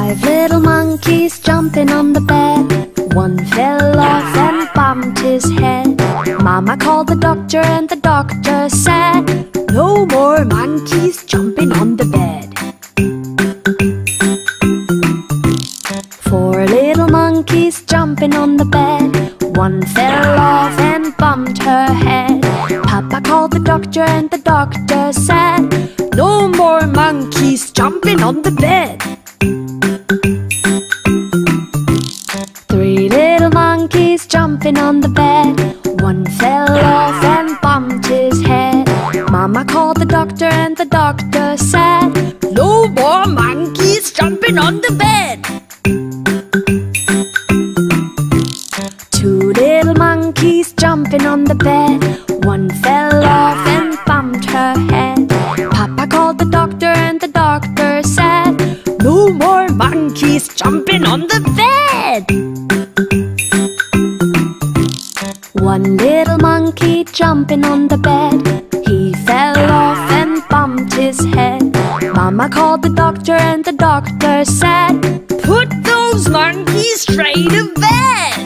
Five little monkeys jumping on the bed. One fell off and bumped his head. Mama called the doctor and the doctor said, "No more monkeys jumping on the bed." Four little monkeys jumping on the bed. One fell off and bumped her head. Papa called the doctor and the doctor said, "No more monkeys jumping on the bed." Three little monkeys jumping on the bed. One fell off and bumped his head. Mama called the doctor and the doctor said, "No more monkeys jumping on the bed." Two little monkeys jumping on the bed. One fell off and bumped her head. Papa called the doctor and the doctor said, "No more monkeys jumping on the bed." One little monkey jumping on the bed. He fell off and bumped his head. Mama called the doctor and the doctor said, "Put those monkeys straight to bed."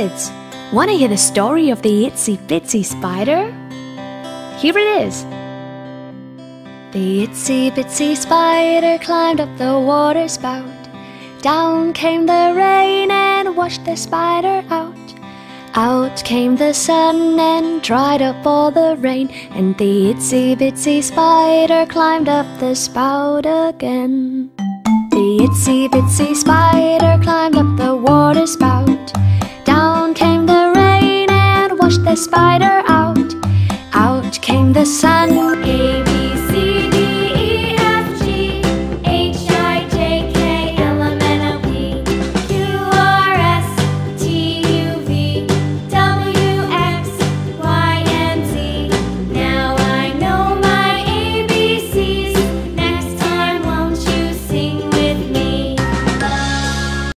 kids, want to hear the story of the itsy bitsy spider? Here it is. The itsy bitsy spider climbed up the water spout. Down came the rain and washed the spider out. Out came the sun and dried up all the rain, and the itsy bitsy spider climbed up the spout again. The itsy bitsy spider climbed up the water spout. Down came the rain and washed the spider out. Out came the sun